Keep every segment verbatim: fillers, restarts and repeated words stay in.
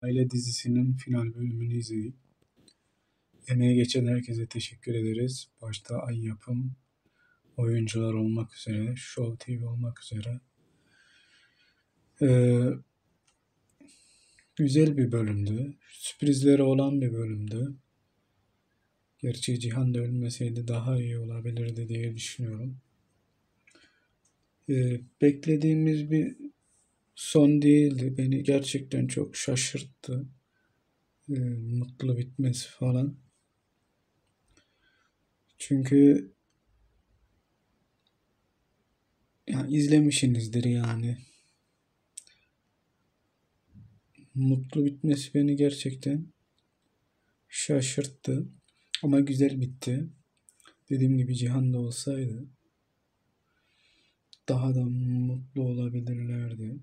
Aile dizisinin final bölümünü izledik. Emeğe geçen herkese teşekkür ederiz. Başta Ay Yapım, oyuncular olmak üzere, Show T V olmak üzere. Ee, güzel bir bölümdü. Sürprizleri olan bir bölümdü. Gerçi Cihan da ölmeseydi daha iyi olabilirdi diye düşünüyorum. Ee, beklediğimiz bir son değildi. Beni gerçekten çok şaşırttı. Ee, mutlu bitmesi falan. Çünkü yani izlemişsinizdir yani. Mutlu bitmesi beni gerçekten şaşırttı. Ama güzel bitti. Dediğim gibi Cihan da olsaydı daha da mutlu olabilirlerdi.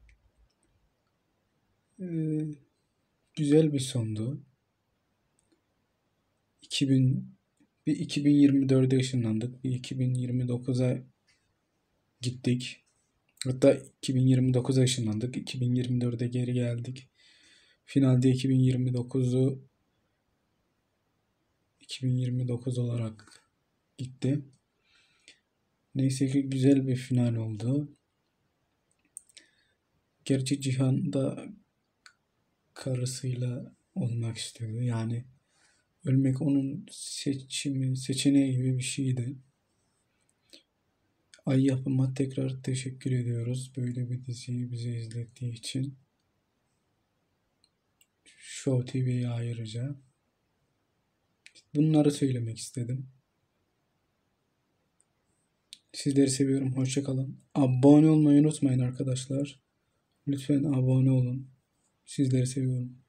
Ee, güzel bir sondu. iki bin bir iki bin yirmi dörde ışınlandık. Bir iki bin yirmi dokuza gittik. Hatta iki bin yirmi dokuza ışınlandık. iki bin yirmi dörde geri geldik. Finalde iki bin yirmi dokuzu iki bin yirmi dokuz olarak gitti. Neyse ki güzel bir final oldu. Gerçi Cihan da karısıyla olmak istiyordu. Yani ölmek onun seçimi, seçeneği gibi bir şeydi. Ay Yapım'a tekrar teşekkür ediyoruz. Böyle bir diziyi bize izlettiği için. Show T V'ye ayrıca. Bunları söylemek istedim. Sizleri seviyorum. Hoşça kalın. Abone olmayı unutmayın arkadaşlar. Lütfen abone olun. Sizleri seviyorum.